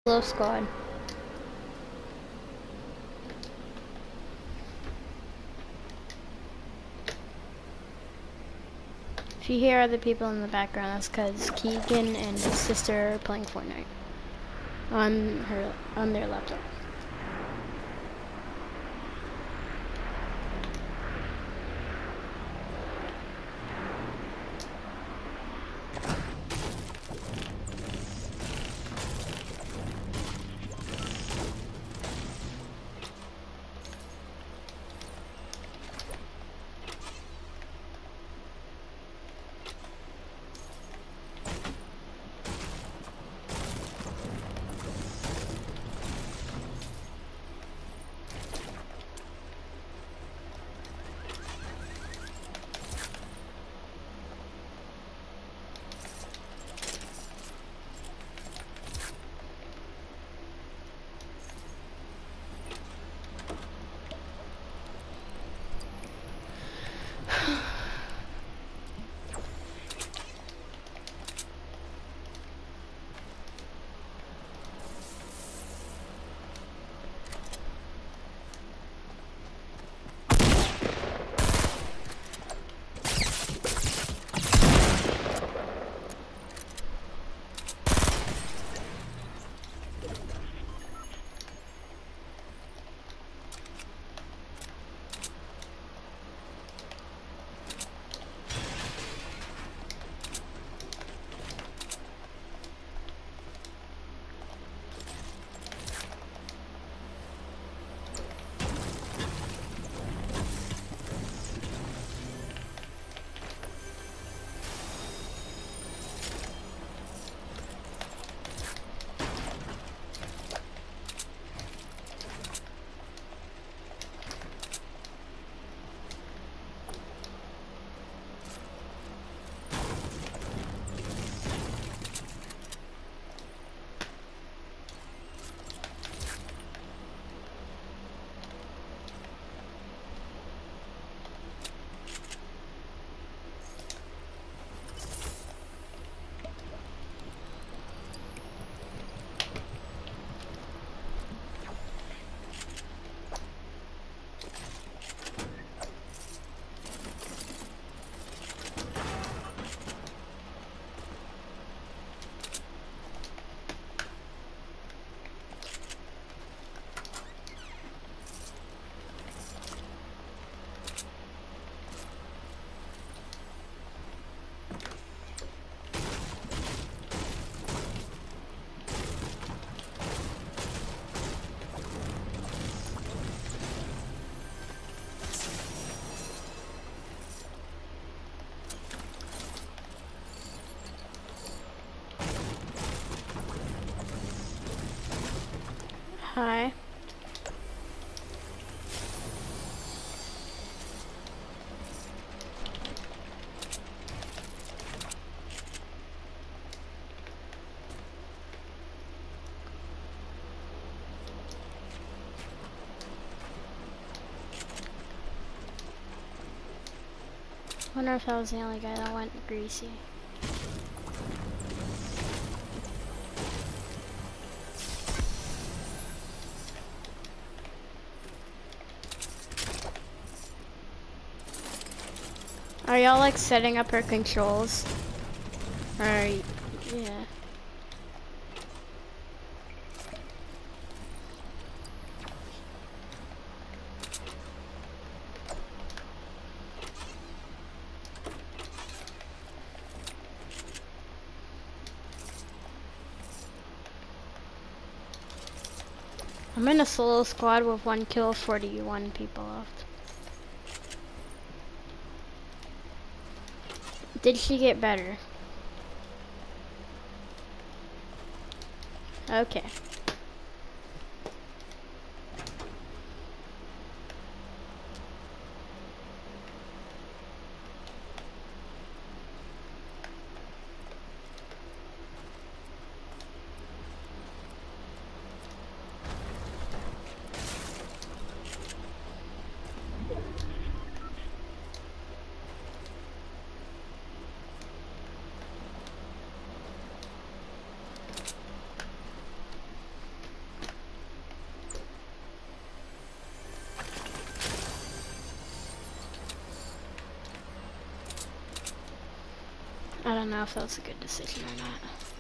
Hello, squad. If you hear other people in the background, that's because Keegan and his sister are playing Fortnite on their laptop. Hi. Wonder if I was the only guy that went greasy. Are y'all like setting up her controls? Alright, yeah. I'm in a solo squad with 1 kill, 41 people left. Did she get better? Okay. I don't know if that was a good decision or not.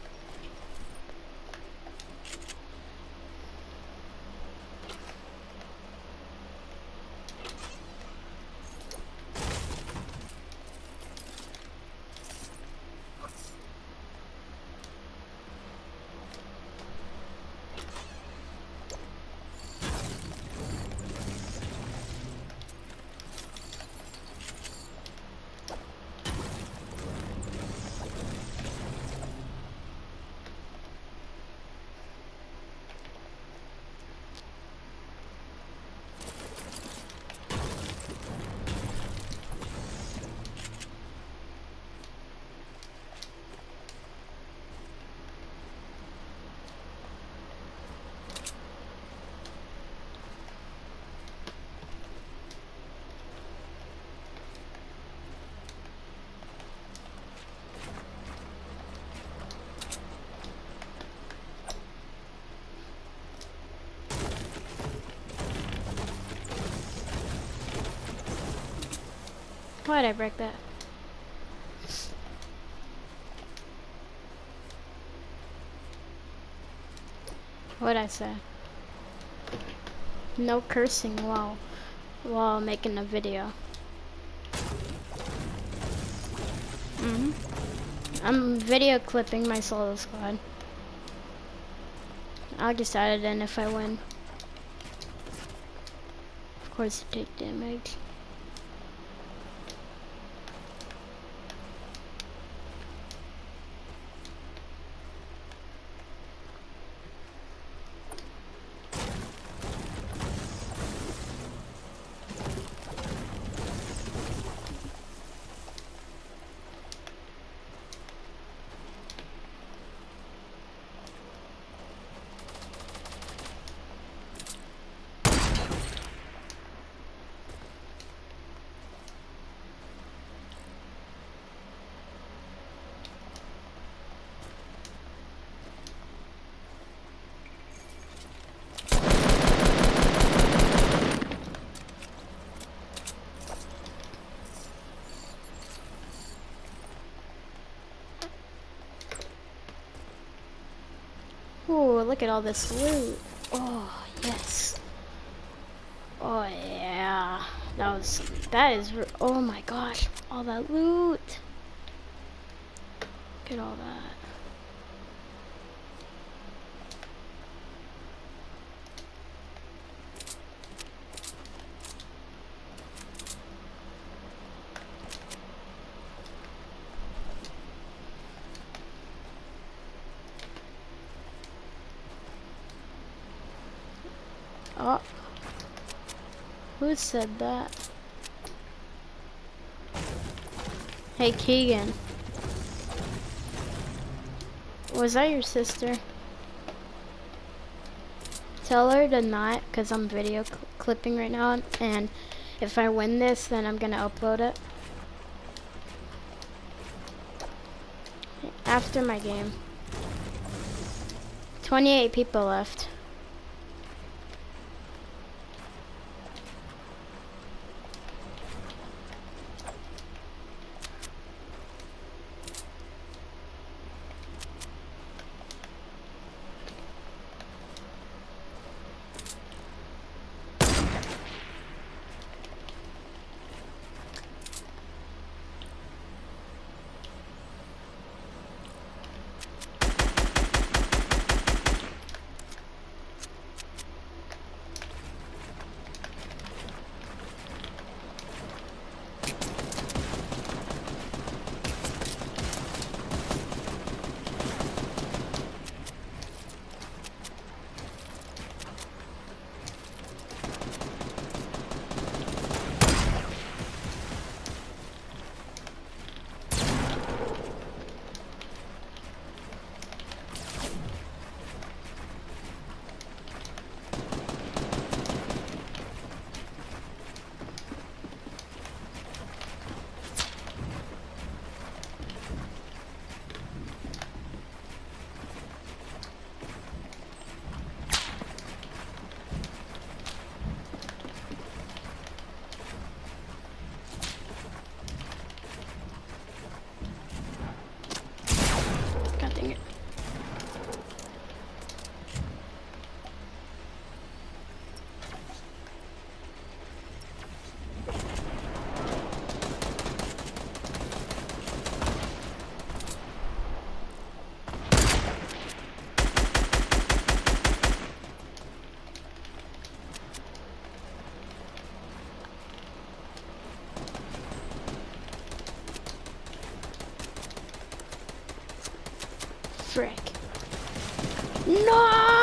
Why'd I break that? What'd I say? No cursing while making a video. I'm video clipping my solo squad. I'll just add it in if I win. Of course you take damage. Ooh, look at all this loot. Oh, yes. Oh, yeah. Oh my gosh. All that loot. Look at all that. Oh. Who said that? Hey, Keegan. Was that your sister? Tell her to not, because I'm video clipping right now, and if I win this, then I'm gonna upload it. After my game. 28 people left. frick. No!